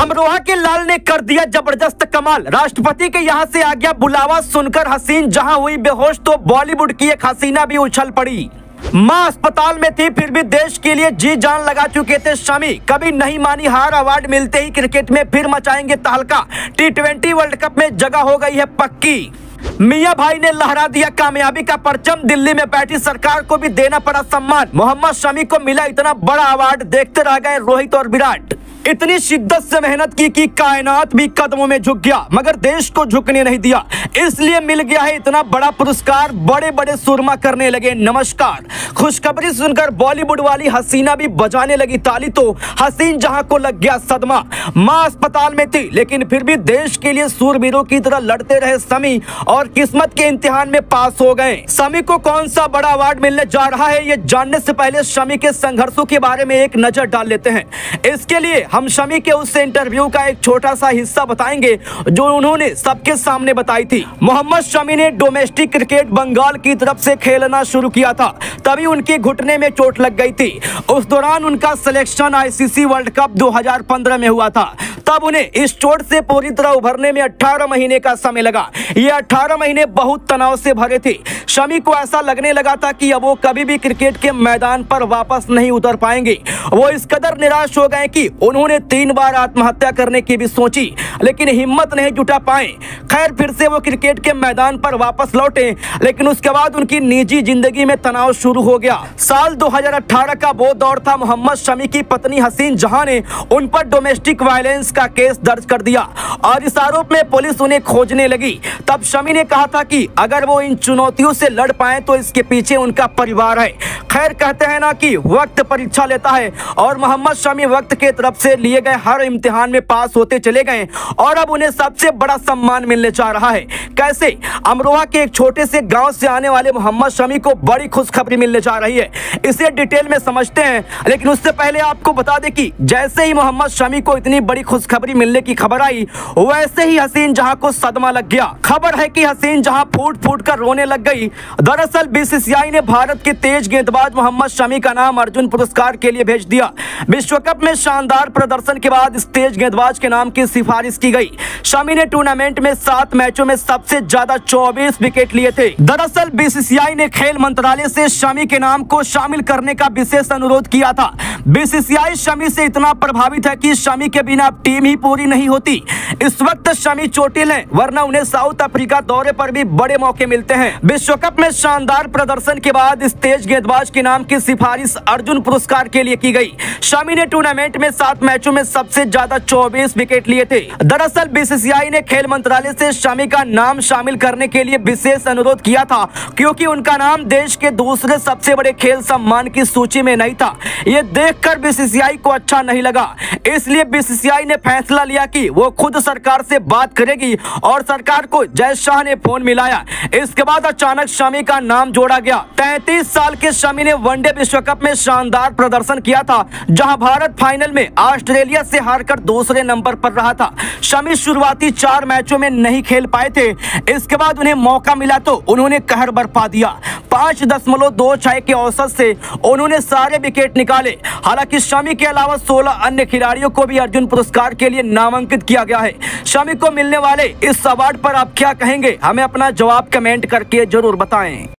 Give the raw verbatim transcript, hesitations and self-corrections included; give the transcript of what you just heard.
अमरोहा के लाल ने कर दिया जबरदस्त कमाल। राष्ट्रपति के यहां से आ गया बुलावा सुनकर हसीन जहां हुई बेहोश तो बॉलीवुड की एक हसीना भी उछल पड़ी। मां अस्पताल में थी फिर भी देश के लिए जी जान लगा चुके थे शमी। कभी नहीं मानी हार, अवार्ड मिलते ही क्रिकेट में फिर मचाएंगे तहलका। टी ट्वेंटी वर्ल्ड कप में जगह हो गई है पक्की। मियां भाई ने लहरा दिया कामयाबी का परचम। दिल्ली में बैठी सरकार को भी देना पड़ा सम्मान। मोहम्मद शमी को मिला इतना बड़ा अवार्ड, देखते रह गए रोहित और विराट। इतनी शिद्दत से मेहनत की कि कायनात भी कदमों में झुक गया मगर देश को झुकने नहीं दिया, इसलिए मिल गया है इतना बड़ा पुरस्कार। बड़े बड़े सुरमा करने लगे नमस्कार। खुशखबरी सुनकर बॉलीवुड वाली हसीना भी बजाने लगी ताली तो हसीन जहां को लग गया सदमा। मां अस्पताल में थी लेकिन फिर भी देश के लिए सूरवीरों की तरह लड़ते रहे शमी और किस्मत के इम्तिहान में पास हो गए। शमी को कौन सा बड़ा अवार्ड मिलने जा रहा है ये जानने से पहले शमी के संघर्षों के बारे में एक नजर डाल लेते हैं। इसके लिए हम शमी के उस इंटरव्यू का एक छोटा सा हिस्सा बताएंगे जो उन्होंने सबके सामने बताई थी। मोहम्मद शमी ने डोमेस्टिक क्रिकेट बंगाल की तरफ से खेलना शुरू किया था, तभी उनके घुटने में चोट लग गई थी। उस दौरान उनका सिलेक्शन आईसीसी वर्ल्ड कप दो हज़ार पंद्रह में हुआ था। तब उन्हें इस चोट से पूरी तरह उभरने में अठारह महीने का समय लगा। ये अठारह महीने बहुत तनाव से भरे थे। शमी को ऐसा लगने लगा था कि अब वो कभी भी क्रिकेट के मैदान पर वापस नहीं उतर पाएंगे। वो इस कदर निराश हो गए कि उन्होंने तीन बार आत्महत्या करने की भी सोची लेकिन हिम्मत नहीं जुटा पाए। खैर फिर से वो क्रिकेट के मैदान पर वापस लौटे लेकिन उसके बाद उनकी निजी जिंदगी में तनाव शुरू हो गया। साल दो हज़ार अठारह का वो दौर था। मोहम्मद शमी की पत्नी हसीन जहां ने उन पर डोमेस्टिक वायलेंस का केस दर्ज कर दिया और इस आरोप में पुलिस उन्हें खोजने लगी। तब शमी ने कहा था कि अगर वो इन चुनौतियों से लड़ पाए तो इसके पीछे उनका परिवार है। खैर कहते हैं ना कि वक्त परीक्षा लेता है और मोहम्मद शमी वक्त के तरफ से लिए गए हर इम्तिहान में पास होते चले गए और अब उन्हें सबसे बड़ा सम्मान मिलने जा रहा है। कैसे? अमरोहा के एक छोटे से गांव से आने वाले मोहम्मद शमी को बड़ी खुशखबरी मिलने जा रही है। इसे डिटेल में समझते हैं लेकिन उससे पहले आपको बता दें कि जैसे ही मोहम्मद शमी को इतनी बड़ी खुशखबरी मिलने की खबर आई वैसे ही हसीन जहां को सदमा लग गया। खबर है कि हसीन जहां फूट फूट कर रोने लग गई। दरअसल बीसीसीआई ने भारत के तेज गेंदबाज मोहम्मद शमी का नाम अर्जुन पुरस्कार के लिए भेज दिया। विश्व कप में शानदार प्रदर्शन के बाद इस तेज गेंदबाज के नाम की सिफारिश की गई। शमी ने टूर्नामेंट में सात मैचों में सबसे ज्यादा चौबीस विकेट लिए थे। दरअसल बीसीसीआई ने खेल मंत्रालय से शमी के नाम को शामिल करने का विशेष अनुरोध किया था। बीसीसीआई शमी से इतना प्रभावित है कि शमी के बिना टीम ही पूरी नहीं होती। इस वक्त शमी चोटिल हैं वरना उन्हें साउथ अफ्रीका दौरे पर भी बड़े मौके मिलते हैं। विश्व कप में शानदार प्रदर्शन के बाद इस तेज गेंदबाज के नाम की सिफारिश अर्जुन पुरस्कार के लिए की गई। शमी ने टूर्नामेंट में सात मैचों में सबसे ज्यादा चौबीस विकेट लिए थे। दरअसल बीसीसीआई ने खेल मंत्रालय से शमी का नाम शामिल करने के लिए विशेष अनुरोध किया था क्योंकि उनका नाम देश के दूसरे सबसे बड़े खेल सम्मान की सूची में नहीं था। ये देखकर बीसीसीआई को अच्छा नहीं लगा, इसलिए बीसीसीआई ने फैसला लिया कि वो खुद सरकार से बात करेगी और सरकार को जय शाह ने फोन मिलाया। इसके बाद अचानक शमी का नाम जोड़ा गया। तैंतीस साल के शमी ने वनडे विश्व कप में शानदार प्रदर्शन किया था जहां भारत फाइनल में ऑस्ट्रेलिया से हारकर दूसरे नंबर पर रहा था। शमी शुरुआती चार मैचों में नहीं खेल पाए थे। इसके बाद उन्हें मौका मिला तो उन्होंने कहर बरपा दिया। पांच दशमलव दो छह के औसत से उन्होंने सारे विकेट निकाले। हालांकि शमी के अलावा सोलह अन्य खिलाड़ियों को भी अर्जुन पुरस्कार के लिए नामांकित किया गया है। शमी को मिलने वाले इस अवार्ड पर आप क्या कहेंगे? हमें अपना जवाब कमेंट करके जरूर बताएं।